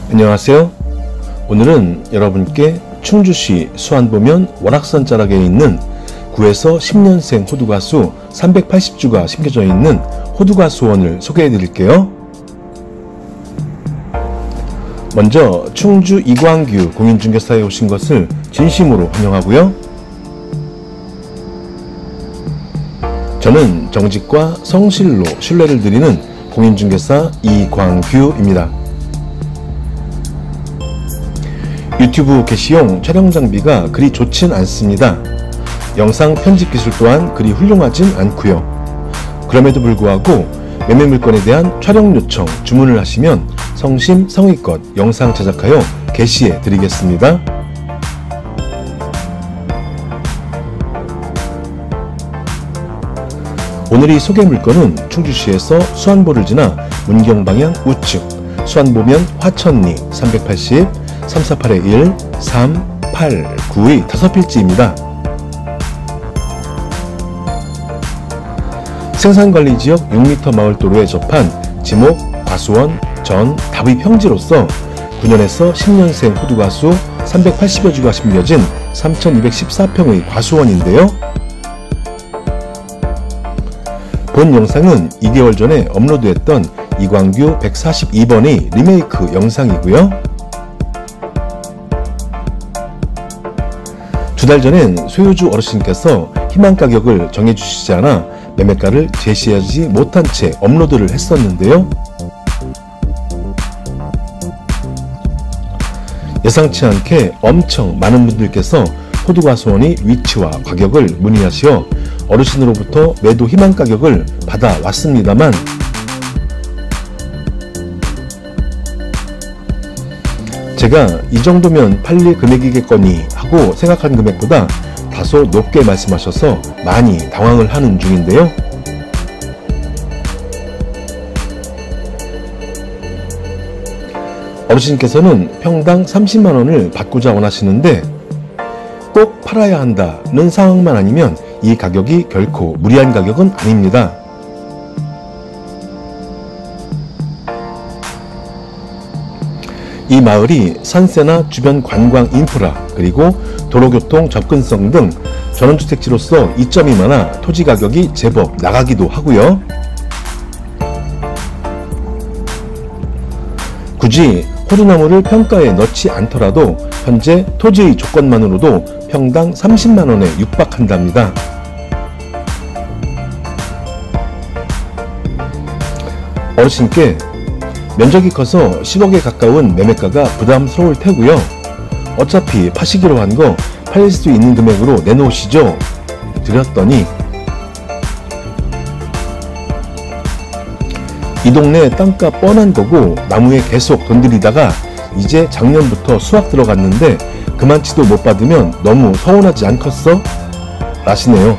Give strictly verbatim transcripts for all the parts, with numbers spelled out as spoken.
안녕하세요. 오늘은 여러분께 충주시 수안보면 월악산 자락에 있는 구에서 십 년생 호두가수 삼백팔십 주가 심겨져 있는 호두가수원을 소개해 드릴게요. 먼저 충주 이광규 공인중개사에 오신 것을 진심으로 환영하고요. 저는 정직과 성실로 신뢰를 드리는 공인중개사 이광규입니다. 유튜브 게시용 촬영 장비가 그리 좋진 않습니다. 영상 편집 기술 또한 그리 훌륭하진 않고요. 그럼에도 불구하고 매매 물건에 대한 촬영 요청 주문을 하시면 성심성의껏 영상 제작하여 게시해 드리겠습니다. 오늘이 소개 물건은 충주시에서 수안보를 지나 문경 방향 우측 수안보면 화천리 삼백팔십, 삼사팔 일, 삼, 팔, 구의 다섯 필지입니다. 생산관리지역 육 미터 마을도로에 접한 지목, 과수원, 전, 답의 평지로서 구 년에서 십 년생 호두가수 삼백팔십여 주가 심겨진 삼천이백십사 평의 과수원인데요. 본 영상은 이 개월 전에 업로드했던 이광규 백사십이 번의 리메이크 영상이고요. 두 달 전엔 소유주 어르신께서 희망 가격을 정해주시지 않아 매매가를 제시하지 못한 채 업로드를 했었는데요. 예상치 않게 엄청 많은 분들께서 호두가수원의 위치와 가격을 문의하시어 어르신으로부터 매도 희망 가격을 받아왔습니다만 제가 이 정도면 팔릴 금액이겠거니 하고 생각한 금액보다 다소 높게 말씀하셔서 많이 당황을 하는 중인데요. 어르신께서는 평당 삼십만 원을 받고자 원하시는데 꼭 팔아야 한다는 상황만 아니면 이 가격이 결코 무리한 가격은 아닙니다. 이 마을이 산세나 주변 관광 인프라 그리고 도로교통 접근성 등 전원주택지로서 이점이 많아 토지 가격이 제법 나가기도 하고요. 굳이 호두나무를 평가에 넣지 않더라도 현재 토지의 조건만으로도 평당 삼십만 원에 육박한답니다. 어르신께 면적이 커서 십억에 가까운 매매가가 부담스러울 테고요. 어차피 파시기로 한 거 팔릴 수 있는 금액으로 내놓으시죠 드렸더니 이 동네 땅값 뻔한 거고 나무에 계속 돈 들이다가 이제 작년부터 수확 들어갔는데 그만치도 못 받으면 너무 서운하지 않겠어? 라시네요.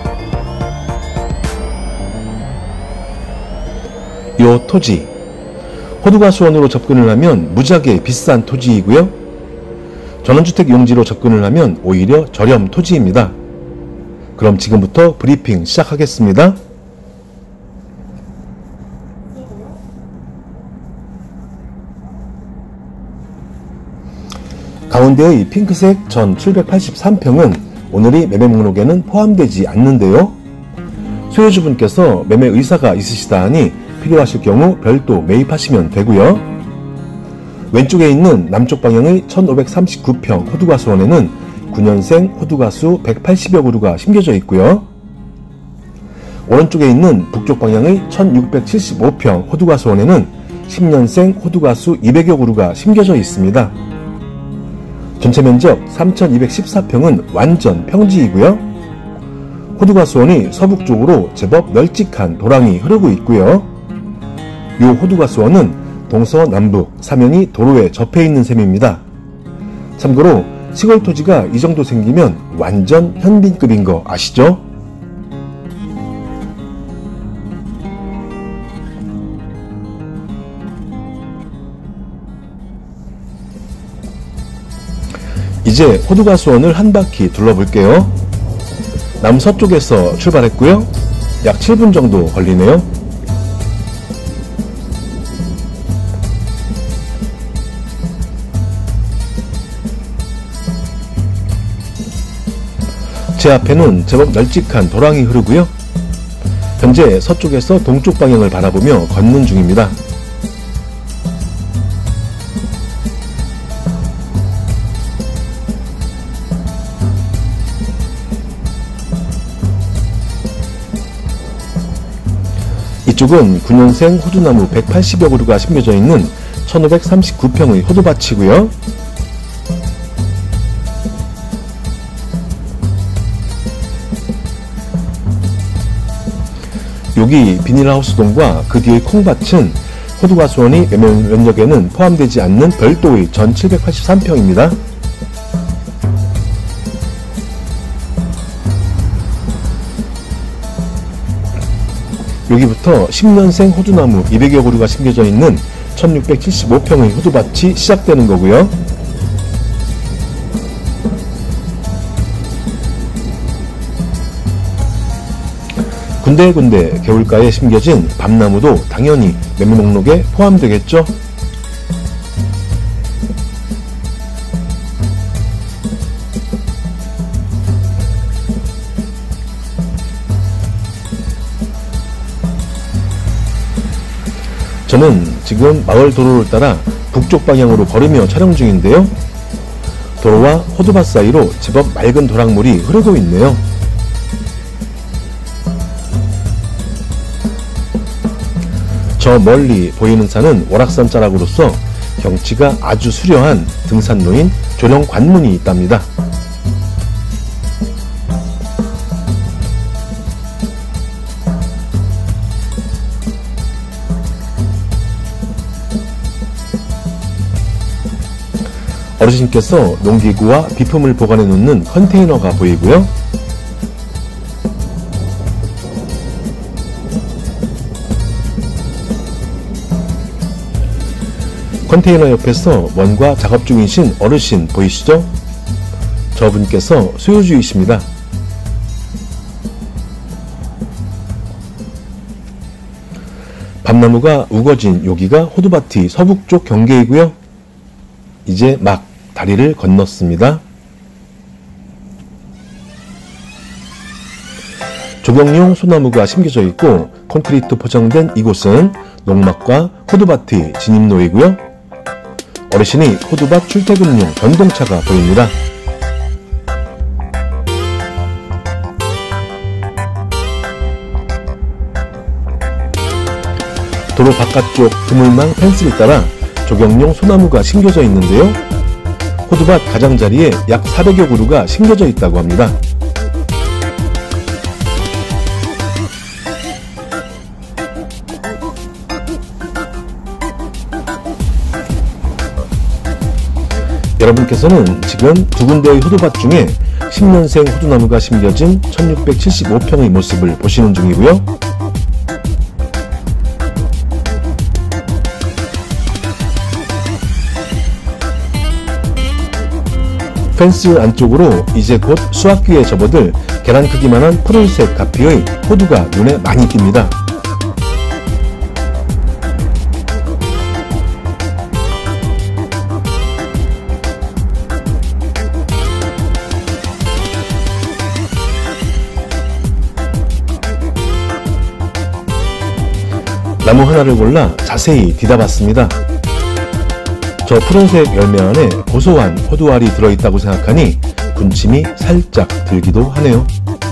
요 토지 호두가수원으로 접근을 하면 무지하게 비싼 토지이고요. 전원주택 용지로 접근을 하면 오히려 저렴 토지입니다. 그럼 지금부터 브리핑 시작하겠습니다. 가운데의 핑크색 전 칠백팔십삼 평은 오늘의 매매 목록에는 포함되지 않는데요. 소유주분께서 매매 의사가 있으시다 하니 필요하실 경우 별도 매입하시면 되고요. 왼쪽에 있는 남쪽 방향의 천오백삼십구 평 호두가수원에는 구 년생 호두가수 백팔십여 그루가 심겨져 있고요. 오른쪽에 있는 북쪽 방향의 천육백칠십오 평 호두가수원에는 십 년생 호두가수 이백여 그루가 심겨져 있습니다. 전체 면적 삼천이백십사 평은 완전 평지이고요. 호두가수원이 서북쪽으로 제법 널찍한 도랑이 흐르고 있고요. 이 호두가수원은 동서남북 사면이 도로에 접해 있는 셈입니다. 참고로 시골 토지가 이 정도 생기면 완전 현빈급인 거 아시죠? 이제 호두가수원을 한 바퀴 둘러볼게요. 남서쪽에서 출발했고요. 약 칠 분 정도 걸리네요. 제 앞에는 제법 널찍한 도랑이 흐르고요. 현재 서쪽에서 동쪽 방향을 바라보며 걷는 중입니다. 이쪽은 구 년생 호두나무 백팔십여 그루가 심겨져 있는 천오백삼십구 평의 호두밭이고요. 여기 비닐하우스 동과 그 뒤의 콩밭은 호두가수원이 면적에는 포함되지 않는 별도의 전 칠백팔십삼 평입니다. 여기부터 십 년생 호두나무 이백여 그루가 심겨져 있는 천육백칠십오 평의 호두밭이 시작되는 거고요. 군데군데 개울가에 심겨진 밤나무도 당연히 매매 목록에 포함되겠죠. 저는 지금 마을 도로를 따라 북쪽 방향으로 걸으며 촬영 중인데요. 도로와 호두밭 사이로 제법 맑은 도랑물이 흐르고 있네요. 저 멀리 보이는 산은 월악산 자락으로서 경치가 아주 수려한 등산로인 조령관문이 있답니다. 어르신께서 농기구와 비품을 보관해 놓는 컨테이너가 보이고요. 컨테이너 옆에서 뭔가 작업 중이신 어르신 보이시죠? 저분께서 소유주이십니다. 밤나무가 우거진 여기가 호두밭의 서북쪽 경계이고요. 이제 막 다리를 건넜습니다. 조경용 소나무가 심겨져 있고 콘크리트 포장된 이곳은 농막과 호두밭의 진입로이고요. 어르신이 호두밭 출퇴근용 전동차가 보입니다. 도로 바깥쪽 그물망 펜스를 따라 조경용 소나무가 심겨져 있는데요. 호두밭 가장자리에 약 사백여 그루가 심겨져 있다고 합니다. 여러분께서는 지금 두 군데의 호두밭 중에 십 년생 호두나무가 심겨진 천육백칠십오 평의 모습을 보시는 중이고요. 펜스 안쪽으로 이제 곧 수확기에 접어들 계란 크기만한 푸른색 가피의 호두가 눈에 많이 띕니다. 나무 하나를 골라 자세히 뒤다봤습니다. 저 푸른색 열매 안에 고소한 호두알이 들어있다고 생각하니 군침이 살짝 들기도 하네요.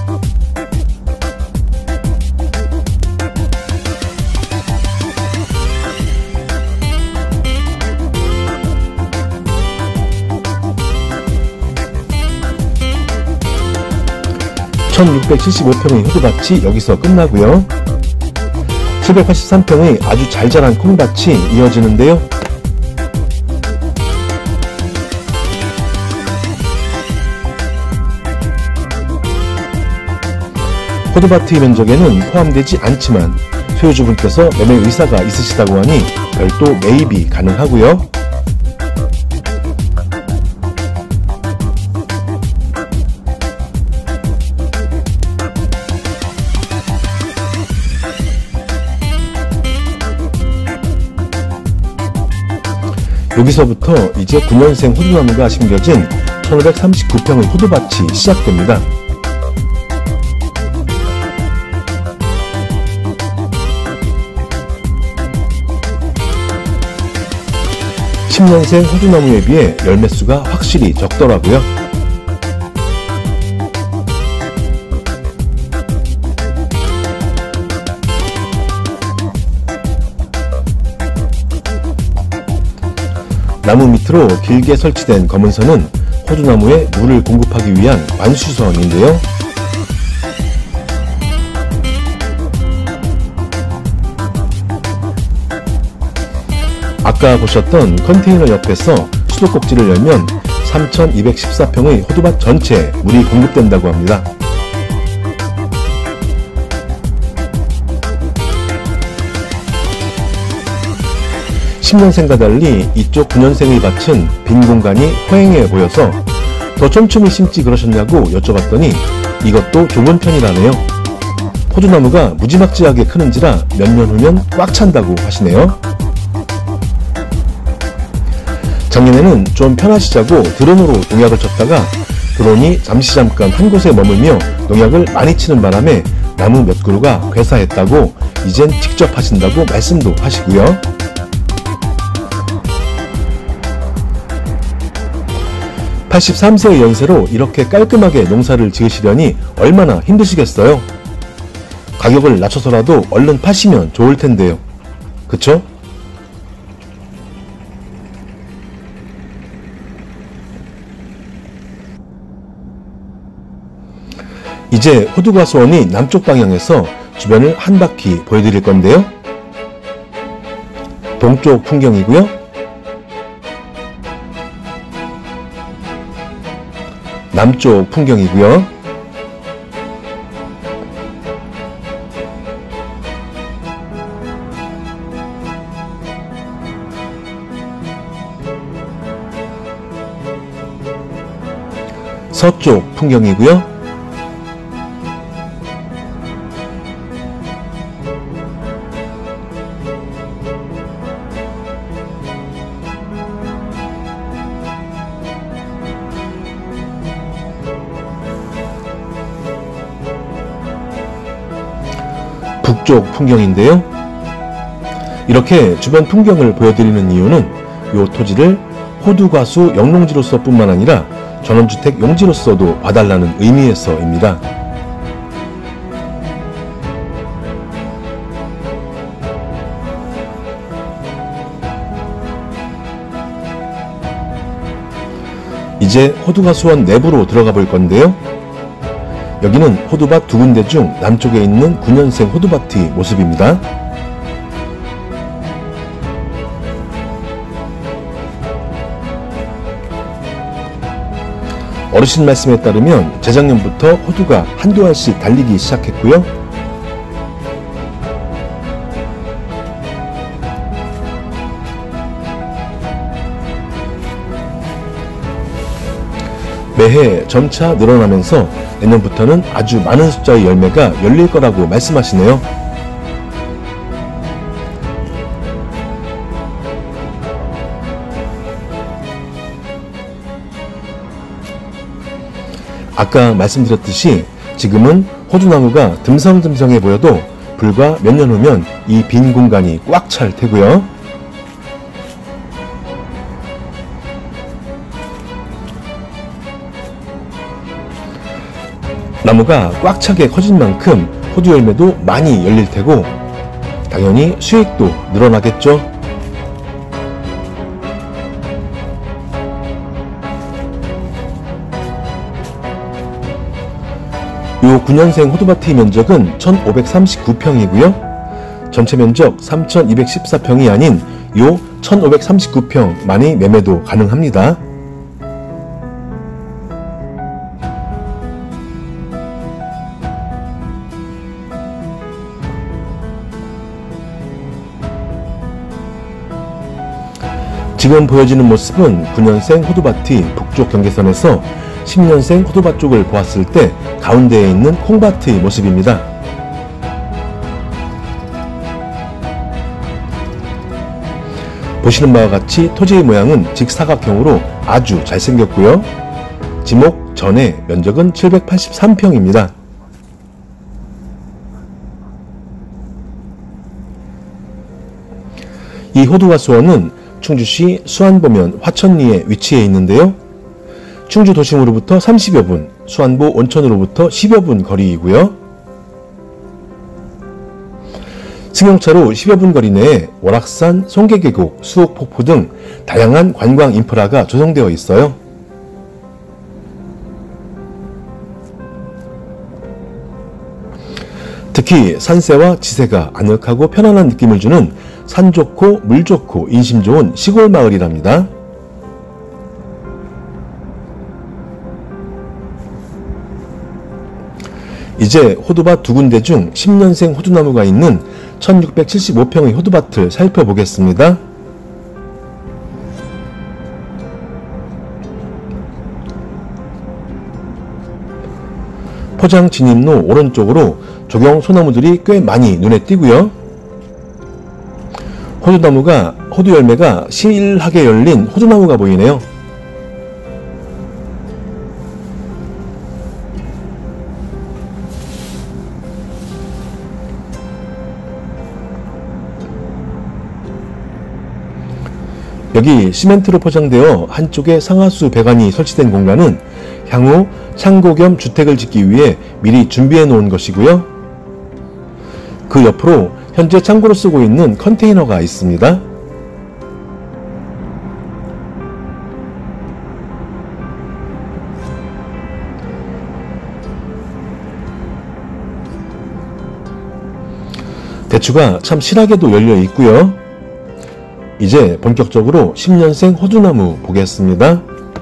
천육백칠십오 평의 호두밭이 여기서 끝나고요. 칠백팔십삼 평의 아주 잘 자란 콩밭이 이어지는데요. 호두밭의 면적에는 포함되지 않지만 소유주분께서 매매 의사가 있으시다고 하니 별도 매입이 가능하고요. 여기서부터 이제 구 년생 호두나무가 심겨진 천오백삼십구 평의 호두밭이 시작됩니다. 십 년생 호두나무에 비해 열매수가 확실히 적더라고요. 나무 밑으로 길게 설치된 검은 선은 호두나무에 물을 공급하기 위한 관수선인데요. 아까 보셨던 컨테이너 옆에서 수도꼭지를 열면 삼천이백십사 평의 호두밭 전체에 물이 공급된다고 합니다. 십 년생과 달리 이쪽 구 년생의 밭은 빈 공간이 허행해 보여서 더 촘촘히 심지 그러셨냐고 여쭤봤더니 이것도 좁은 편이라네요. 호두나무가 무지막지하게 크는지라 몇 년 후면 꽉 찬다고 하시네요. 작년에는 좀 편하시자고 드론으로 농약을 쳤다가 드론이 잠시 잠깐 한 곳에 머물며 농약을 많이 치는 바람에 나무 몇 그루가 괴사했다고 이젠 직접 하신다고 말씀도 하시고요. 팔십삼 세의 연세로 이렇게 깔끔하게 농사를 지으시려니 얼마나 힘드시겠어요? 가격을 낮춰서라도 얼른 파시면 좋을 텐데요. 그쵸? 이제 호두과수원이 남쪽 방향에서 주변을 한 바퀴 보여드릴 건데요. 동쪽 풍경이고요. 남쪽 풍경이고요. 서쪽 풍경이고요. 북쪽 풍경인데요. 이렇게 주변 풍경을 보여드리는 이유는 이 토지를 호두과수 영농지로서 뿐만 아니라 전원주택 용지로서도 봐달라는 의미에서입니다. 이제 호두과수원 내부로 들어가 볼 건데요. 여기는 호두밭 두 군데 중 남쪽에 있는 구 년생 호두밭의 모습입니다. 어르신 말씀에 따르면 재작년부터 호두가 한두 알씩 달리기 시작했고요. 매해 점차 늘어나면서 내년부터는 아주 많은 숫자의 열매가 열릴 거라고 말씀하시네요. 아까 말씀드렸듯이 지금은 호두나무가 듬성듬성해 보여도 불과 몇 년 후면 이 빈 공간이 꽉 찰 테고요. 나무가 꽉 차게 커진 만큼 호두 열매도 많이 열릴 테고 당연히 수익도 늘어나겠죠. 요 구 년생 호두밭의 면적은 천오백삼십구 평이고요. 전체 면적 삼천이백십사 평이 아닌 요 천오백삼십구 평만이 매매도 가능합니다. 지금 보여지는 모습은 구 년생 호두밭의 북쪽 경계선에서 십 년생 호두밭 쪽을 보았을 때 가운데에 있는 콩밭의 모습입니다. 보시는 바와 같이 토지의 모양은 직사각형으로 아주 잘생겼고요. 지목 전의 면적은 칠백팔십삼 평입니다. 이 호두과수원은 충주시 수안보면 화천리에 위치해 있는데요. 충주 도심으로부터 삼십여 분, 수안보 온천으로부터 십여 분 거리이고요. 승용차로 십여 분 거리 내에 월악산, 송계계곡, 수옥폭포 등 다양한 관광 인프라가 조성되어 있어요. 특히 산세와 지세가 아늑하고 편안한 느낌을 주는 산 좋고 물 좋고 인심 좋은 시골 마을이랍니다. 이제 호두밭 두 군데 중 십 년생 호두나무가 있는 천육백칠십오 평의 호두밭을 살펴보겠습니다. 포장 진입로 오른쪽으로 조경 소나무들이 꽤 많이 눈에 띄고요. 호두나무가 호두 열매가 실하게 열린 호두나무가 보이네요. 여기 시멘트로 포장되어 한쪽에 상하수 배관이 설치된 공간은 향후 창고 겸 주택을 짓기 위해 미리 준비해 놓은 것이고요. 그 옆으로 현재 창고로 쓰고 있는 컨테이너가 있습니다. 대추가 참 실하게도 열려 있고요. 이제 본격적으로 십 년생 호두나무 보겠습니다.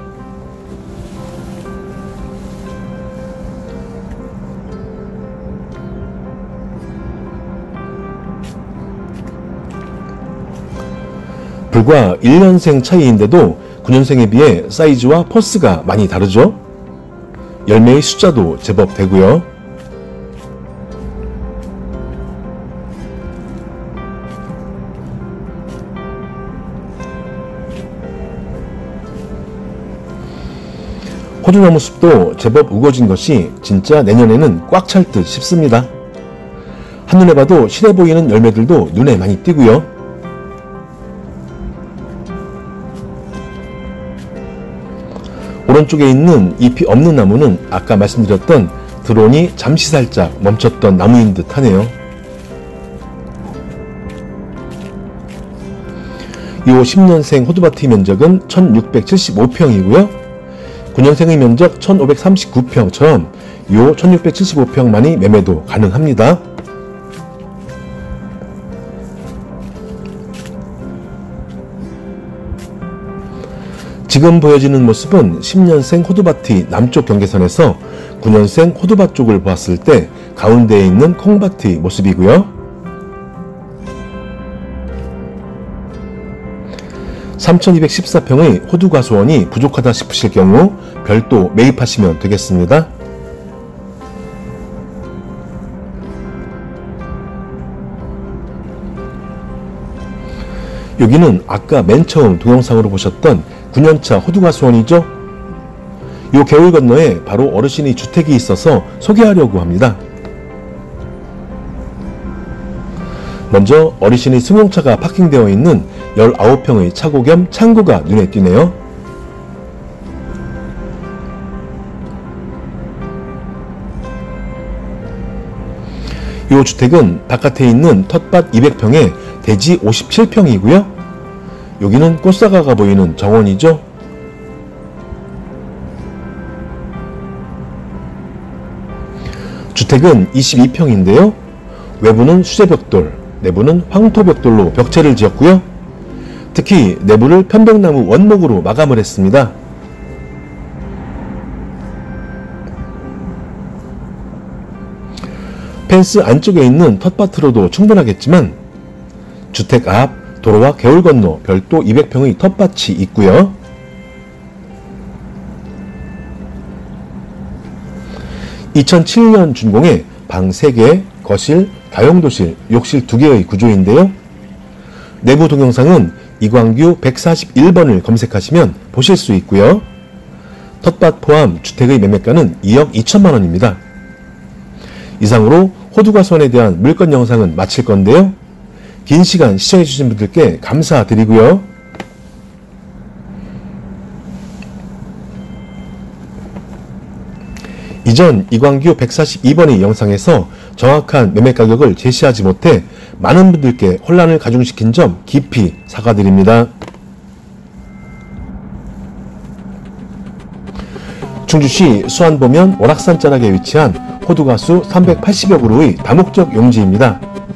불과 일 년생 차이인데도 구 년생에 비해 사이즈와 포스가 많이 다르죠? 열매의 숫자도 제법 되고요. 호두나무 숲도 제법 우거진 것이 진짜 내년에는 꽉 찰 듯 싶습니다. 한눈에 봐도 실해 보이는 열매들도 눈에 많이 띄고요. 오른쪽에 있는 잎이 없는 나무는 아까 말씀드렸던 드론이 잠시 살짝 멈췄던 나무인 듯 하네요. 이 십 년생 호두밭의 면적은 천육백칠십오 평이고요. 구 년생의 면적 천오백삼십구 평처럼 이 천육백칠십오 평만이 매매도 가능합니다. 지금 보여지는 모습은 십 년생 호두밭의 남쪽 경계선에서 구 년생 호두밭 쪽을 보았을 때 가운데에 있는 콩밭의 모습이고요. 삼천이백십사 평의 호두과수원이 부족하다 싶으실 경우 별도 매입하시면 되겠습니다. 여기는 아까 맨 처음 동영상으로 보셨던 구 년차 호두과수원이죠. 요 개울 건너에 바로 어르신의 주택이 있어서 소개하려고 합니다. 먼저 어르신의 승용차가 파킹되어 있는 십구 평의 차고 겸 창고가 눈에 띄네요. 이 주택은 바깥에 있는 텃밭 이백 평에 대지 오십칠 평이고요. 여기는 꽃사과가 보이는 정원이죠. 주택은 이십이 평인데요. 외부는 수제벽돌, 내부는 황토벽돌로 벽체를 지었고요. 특히 내부를 편백나무 원목으로 마감을 했습니다. 펜스 안쪽에 있는 텃밭으로도 충분하겠지만 주택 앞 도로와 개울 건너 별도 이백 평의 텃밭이 있고요. 이천칠 년 준공에 방 세 개, 거실, 다용도실, 욕실 두 개의 구조인데요. 내부 동영상은 이광규 백사십일 번을 검색하시면 보실 수 있고요. 텃밭 포함 주택의 매매가는 이억 이천만 원입니다. 이상으로 호두과수원에 대한 물건 영상은 마칠 건데요. 긴 시간 시청해주신 분들께 감사드리고요. 이전 이광규 백사십이 번의 영상에서 정확한 매매 가격을 제시하지 못해 많은 분들께 혼란을 가중시킨 점 깊이 사과드립니다. 충주시 수안보면 월악산 자락에 위치한 호두가수 삼백팔십여 그루의 다목적 용지입니다.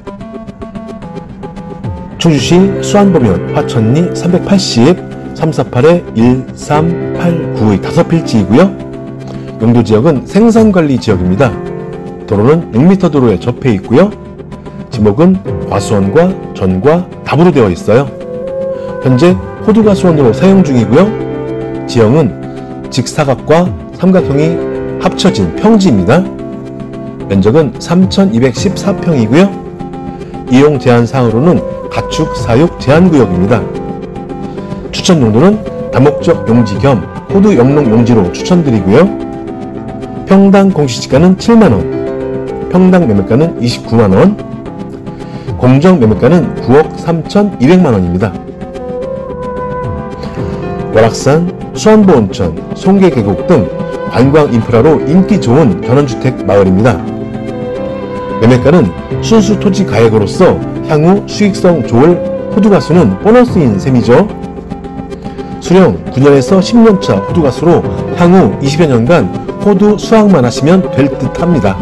충주시 수안보면 화천리 삼백팔십, 삼사팔 일삼팔구의 다섯 필지이고요. 용도지역은 생산관리 지역입니다. 도로는 육 미터 도로에 접해 있고요. 지목은 과수원과 전과 답으로 되어 있어요. 현재 호두가수원으로 사용 중이고요. 지형은 직사각과 삼각형이 합쳐진 평지입니다. 면적은 삼천이백십사 평이고요. 이용 제한 사항으로는 가축 사육 제한구역입니다. 추천 용도는 다목적 용지 겸 호두 영농 용지로 추천드리고요. 평당 공시지가는 칠만 원, 평당 매매가는 이십구만 원, 공정 매매가는 구억 삼천이백만 원입니다. 월악산, 수안보온천, 송계계곡 등 관광 인프라로 인기 좋은 전원주택 마을입니다. 매매가는 순수 토지 가액으로서 향후 수익성 좋을 호두가수는 보너스인 셈이죠. 수령 구 년에서 십 년차 호두가수로 향후 이십여 년간 호두 수확만 하시면 될 듯 합니다.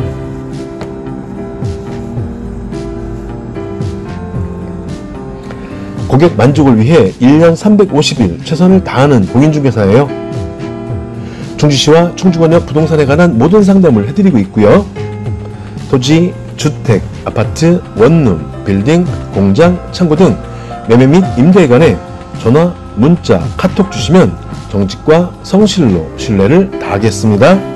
고객 만족을 위해 일 년 삼백오십 일 최선을 다하는 공인중개사예요. 충주시와 충주권역 부동산에 관한 모든 상담을 해드리고 있고요. 토지, 주택, 아파트, 원룸, 빌딩, 공장, 창고 등 매매 및 임대에 관해 전화, 문자, 카톡 주시면 정직과 성실로 신뢰를 다하겠습니다.